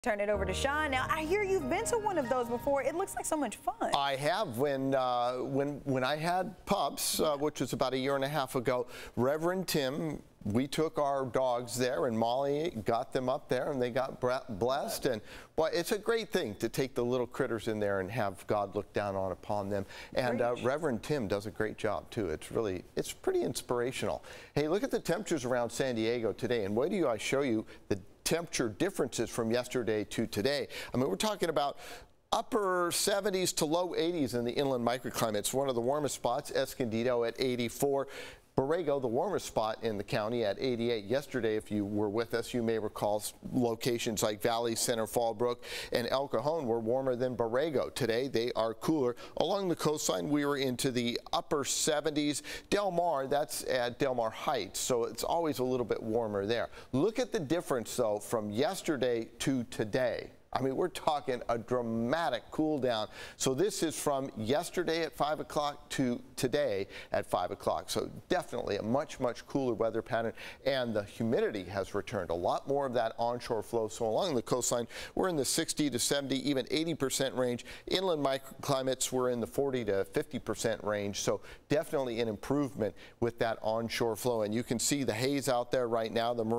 Turn it over to Sean. Now, I hear you've been to one of those before. It looks like so much fun. I have. When I had pups, which was about 1.5 years ago, Reverend Tim, we took our dogs there, and Molly got them up there, and they got blessed. And boy, it's a great thing to take the little critters in there and have God look down upon them. And Reverend Tim does a great job too. It's pretty inspirational. Hey, look at the temperatures around San Diego today, and wait till I show you the temperature differences from yesterday to today. I mean, we're talking about upper 70s to low 80s in the inland microclimate. It's one of the warmest spots. Escondido at 84. Borrego, the warmest spot in the county, at 88. Yesterday, if you were with us, you may recall locations like Valley Center, Fallbrook, and El Cajon were warmer than Borrego. Today, they are cooler. Along the coastline, we were into the upper 70s. Del Mar, that's at Del Mar Heights, so it's always a little bit warmer there. Look at the difference, though, from yesterday to today. I mean, we're talking a dramatic cool down. So this is from yesterday at 5 o'clock to today at 5 o'clock. So definitely a much cooler weather pattern, and the humidity has returned. A lot more of that onshore flow. So along the coastline, we're in the 60 to 70, even 80% range. Inland microclimates, we're in the 40 to 50% range. So definitely an improvement with that onshore flow. And you can see the haze out there right now, the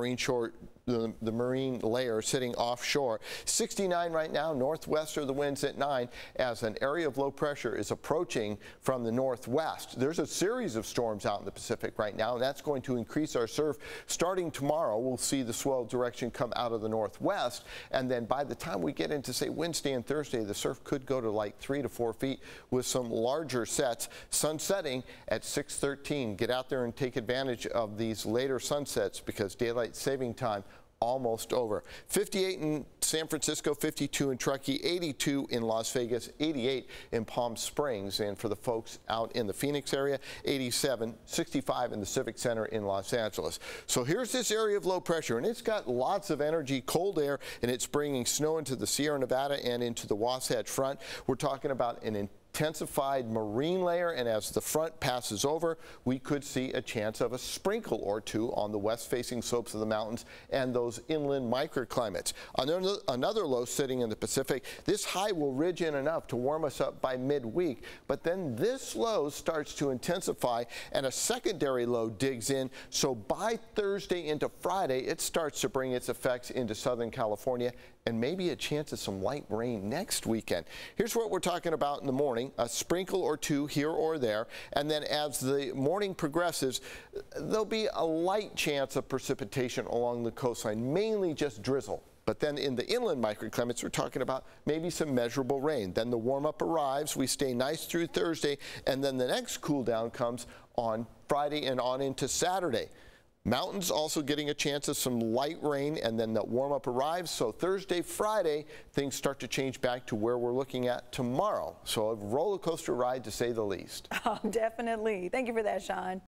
marine layer sitting offshore. 69 right now, northwest are the winds at 9, as an area of low pressure is approaching from the northwest. There's a series of storms out in the Pacific right now, and that's going to increase our surf. Starting tomorrow, we'll see the swell direction come out of the northwest, and then by the time we get into, say, Wednesday and Thursday, the surf could go to like 3 to 4 feet with some larger sets. Sun setting at 6:13. Get out there and take advantage of these later sunsets, because daylight saving time almost over. 58 in San Francisco, 52 in Truckee, 82 in Las Vegas, 88 in Palm Springs, and for the folks out in the Phoenix area, 87, 65 in the Civic Center in Los Angeles. So here's this area of low pressure, and it's got lots of energy, cold air, and it's bringing snow into the Sierra Nevada and into the Wasatch Front. We're talking about an intensified marine layer, and as the front passes over, we could see a chance of a sprinkle or two on the west-facing slopes of the mountains and those inland microclimates. Another low sitting in the Pacific. This high will ridge in enough to warm us up by midweek, but then this low starts to intensify and a secondary low digs in. So by Thursday into Friday, it starts to bring its effects into Southern California, and maybe a chance of some light rain next weekend. Here's what we're talking about in the morning: a sprinkle or two here or there, and then as the morning progresses, there'll be a light chance of precipitation along the coastline, mainly just drizzle. But then in the inland microclimates, we're talking about maybe some measurable rain. Then the warm-up arrives, we stay nice through Thursday, and then the next cool down comes on Friday and on into Saturday. Mountains also getting a chance of some light rain, and then the warm-up arrives. So Thursday, Friday, things start to change back to where we're looking at tomorrow. So a roller coaster ride, to say the least. Oh, definitely. Thank you for that, Sean.